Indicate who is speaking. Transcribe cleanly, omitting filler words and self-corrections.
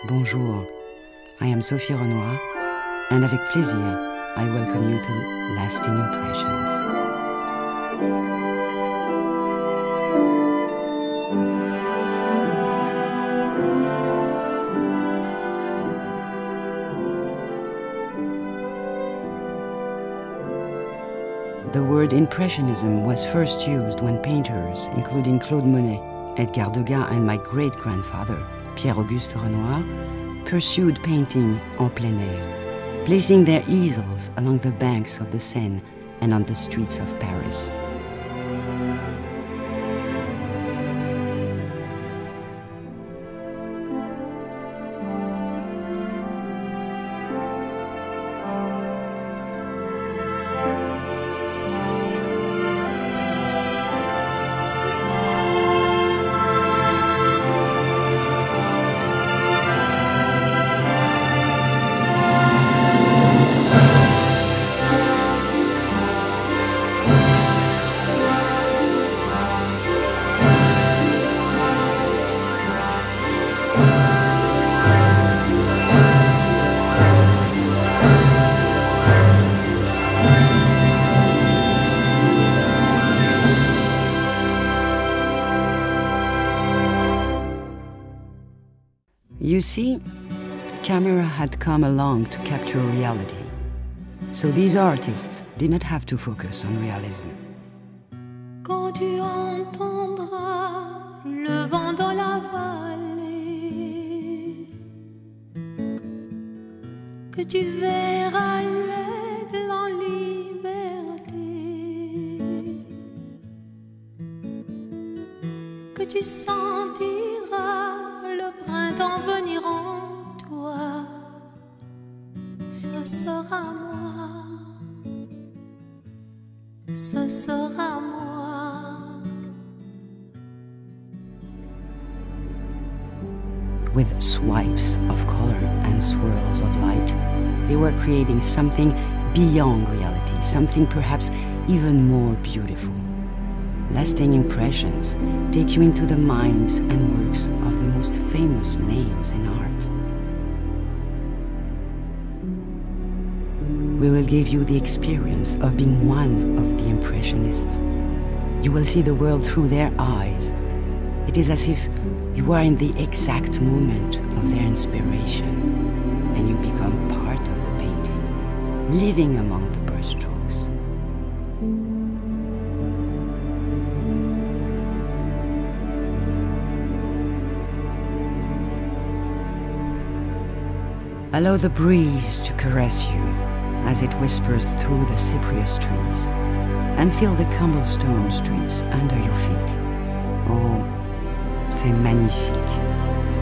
Speaker 1: Bonjour, I am Sophie Renoir, and avec plaisir, I welcome you to Lasting Impressions. The word Impressionism was first used when painters, including Claude Monet, Edgar Degas, and my great-grandfather, Pierre-Auguste Renoir, pursued painting en plein air, placing their easels along the banks of the Seine and on the streets of Paris. You see, camera had come along to capture reality, so these artists did not have to focus on realism.
Speaker 2: Quand tu entendras le vent dans la vallée, que tu verras l'aigle en liberté, que tu sentiras le printemps venir en toi, ce sera moi, ce sera moi.
Speaker 1: With swipes of color and swirls of light, they were creating something beyond reality, something perhaps even more beautiful. Lasting Impressions take you into the minds and works of the most famous names in art. We will give you the experience of being one of the Impressionists. You will see the world through their eyes. It is as if you are in the exact moment of their inspiration, and you become part of the painting, living among the brushstrokes. Allow the breeze to caress you as it whispers through the cypress trees, and feel the cobblestone streets under your feet. Oh, c'est magnifique.